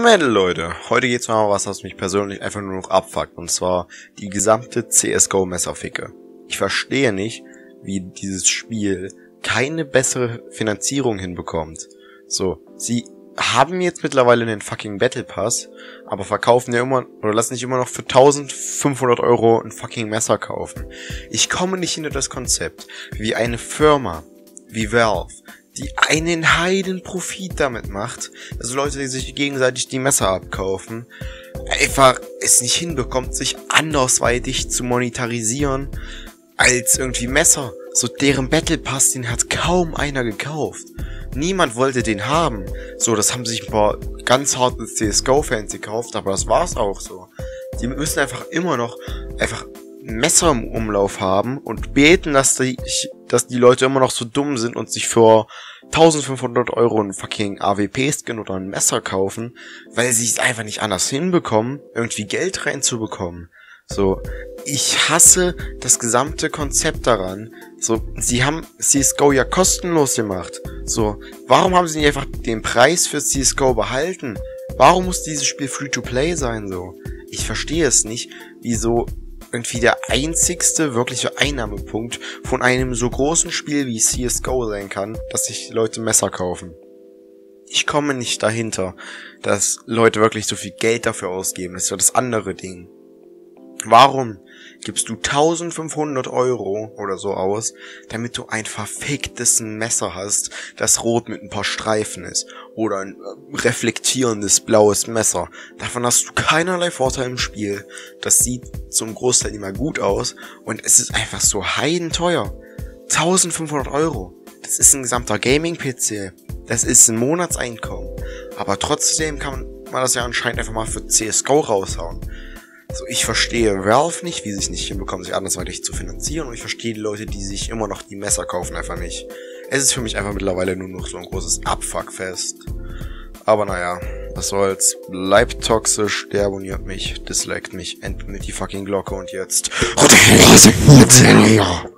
Metal, Leute. Heute geht's mal was mich persönlich einfach nur noch abfuckt. Und zwar die gesamte CSGO-Messerficke. Ich verstehe nicht, wie dieses Spiel keine bessere Finanzierung hinbekommt. So, sie haben jetzt mittlerweile den fucking Battle Pass, aber verkaufen ja immer, oder lassen sich immer noch für 1500 € ein fucking Messer kaufen. Ich komme nicht hinter das Konzept, wie eine Firma, wie Valve, die einen heiden Profit damit macht, dass Leute, die sich gegenseitig die Messer abkaufen, einfach es nicht hinbekommt, sich andersweitig zu monetarisieren als irgendwie Messer. So, deren Battle Pass, den hat kaum einer gekauft. Niemand wollte den haben. So, das haben sich ein paar ganz harte CSGO-Fans gekauft, aber das war's auch so. Die müssen einfach immer noch Messer im Umlauf haben und beten, dass die Leute immer noch so dumm sind und sich für 1500 € ein fucking AWP-Skin oder ein Messer kaufen, weil sie es einfach nicht anders hinbekommen, irgendwie Geld reinzubekommen. So, ich hasse das gesamte Konzept daran. So, sie haben CSGO ja kostenlos gemacht. So, warum haben sie nicht einfach den Preis für CSGO behalten? Warum muss dieses Spiel Free-to-Play sein, so? Ich verstehe es nicht, wieso irgendwie der einzigste wirkliche Einnahmepunkt von einem so großen Spiel wie CSGO sein kann, dass sich Leute Messer kaufen. Ich komme nicht dahinter, dass Leute wirklich so viel Geld dafür ausgeben. Das ist ja das andere Ding. Warum gibst du 1500 € oder so aus, damit du ein verficktes Messer hast, das rot mit ein paar Streifen ist, oder ein reflektierendes blaues Messer? Davon hast du keinerlei Vorteil im Spiel. Das sieht zum Großteil immer gut aus und es ist einfach so heidenteuer. 1500 €. Das ist ein gesamter Gaming-PC. Das ist ein Monatseinkommen. Aber trotzdem kann man das ja anscheinend einfach mal für CSGO raushauen. So, ich verstehe Valve nicht, wie sie es nicht hinbekommen, sich andersweitig zu finanzieren, und ich verstehe die Leute, die sich immer noch die Messer kaufen, einfach nicht. Es ist für mich einfach mittlerweile nur noch so ein großes Abfuckfest. Aber naja, was soll's. Bleibt toxisch, der abonniert mich, disliked mich, endet mit die fucking Glocke und jetzt...